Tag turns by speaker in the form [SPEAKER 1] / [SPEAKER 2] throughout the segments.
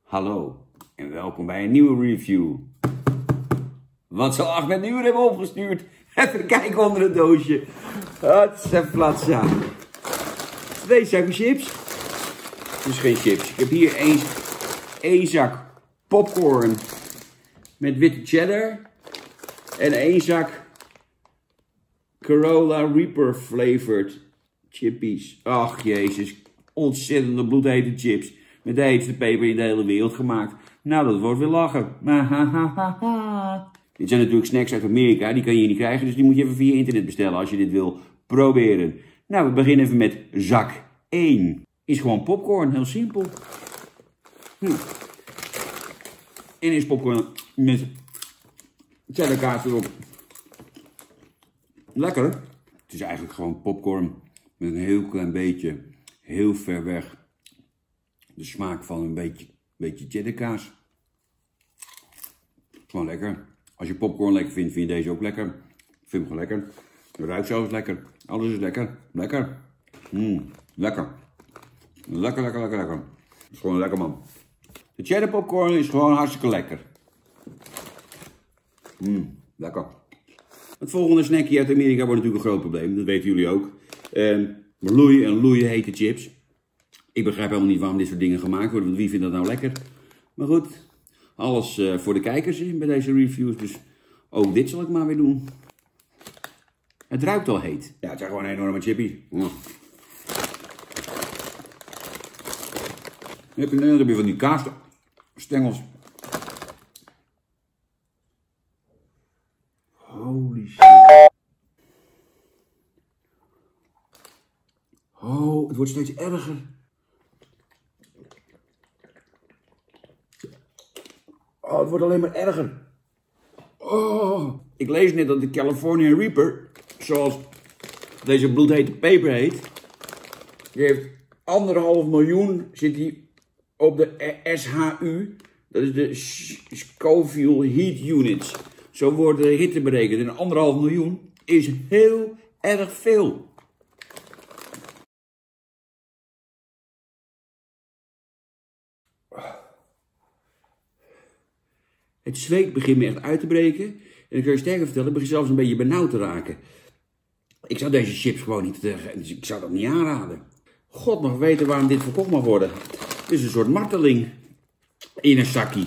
[SPEAKER 1] Hallo en welkom bij een nieuwe review. Wat zal Ahmed nu weer hebben opgestuurd? Even kijken onder het doosje. Hatsa. 2 zakken chips. Dus geen chips. Ik heb hier één zak popcorn met witte cheddar. En 1 zak Carolina Reaper flavored chippies. Ach jezus, ontzettende bloedhete chips. Met de heetste peper in de hele wereld gemaakt. Nou, dat wordt weer lachen. Dit zijn natuurlijk snacks uit Amerika, die kan je hier niet krijgen. Dus die moet je even via internet bestellen als je dit wil proberen. Nou, we beginnen even met zak 1. Is gewoon popcorn, heel simpel. En is popcorn met cheddarkaas erop. Lekker. Het is eigenlijk gewoon popcorn met een heel klein beetje, heel ver weg, de smaak van een beetje cheddarkaas. Gewoon lekker. Als je popcorn lekker vindt, vind je deze ook lekker. Ik vind hem gewoon lekker. De ruikt zelfs lekker. Alles is lekker. Lekker. Lekker. Lekker. Het is gewoon lekker, man. De cheddar popcorn is gewoon hartstikke lekker. Lekker. Het volgende snackje uit Amerika wordt natuurlijk een groot probleem. Dat weten jullie ook. Loeien hete chips. Ik begrijp helemaal niet waarom dit soort dingen gemaakt worden. Want wie vindt dat nou lekker? Maar goed. Alles voor de kijkers bij deze reviews. Dus ook dit zal ik maar weer doen. Het ruikt al heet. Ja, het zijn gewoon een enorme chippy. Dan heb je van die kaasstengels. Holy shit. Oh, het wordt steeds erger. Oh, het wordt alleen maar erger. Oh, ik lees net dat de California Reaper, zoals deze bloedhete peper heet, die heeft 1,5 miljoen, zit die op de SHU, dat is de Scoville Heat Units. Zo wordt de hitte berekend. En 1,5 miljoen is heel erg veel. Het zweet begint me echt uit te breken. En ik kan je sterker vertellen, ik begin zelfs een beetje benauwd te raken. Ik zou deze chips gewoon niet, ik zou dat niet aanraden. God mag weten waarom dit verkocht mag worden. Het is een soort marteling in een zakkie.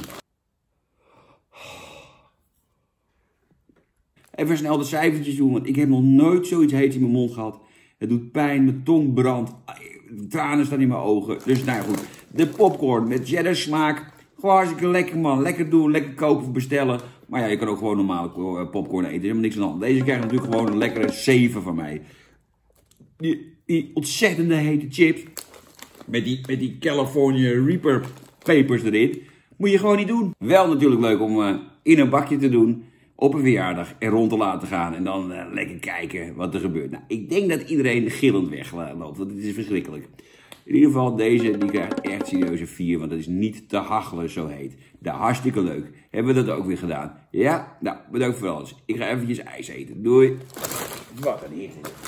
[SPEAKER 1] Even snel de cijfertjes doen, want ik heb nog nooit zoiets heet in mijn mond gehad. Het doet pijn, mijn tong brandt, tranen staan in mijn ogen. Dus nou goed, de popcorn met cheddar smaak. Gewoon hartstikke lekker, man. Lekker doen, lekker kopen of bestellen. Maar ja, je kan ook gewoon normale popcorn eten. Helemaal niks aan de hand. Deze krijgt natuurlijk gewoon een lekkere 7 van mij. Die ontzettende hete chips. Met die California Reaper pepers erin. Moet je gewoon niet doen. Wel natuurlijk leuk om in een bakje te doen. Op een verjaardag en rond te laten gaan. En dan lekker kijken wat er gebeurt. Nou, ik denk dat iedereen gillend wegloopt. Want het is verschrikkelijk. In ieder geval, deze die krijgt echt serieuze 4, want dat is niet te hachelen zo heet. Hartstikke leuk. Hebben we dat ook weer gedaan? Ja? Nou, bedankt voor alles. Ik ga eventjes ijs eten. Doei. Wat een eerste.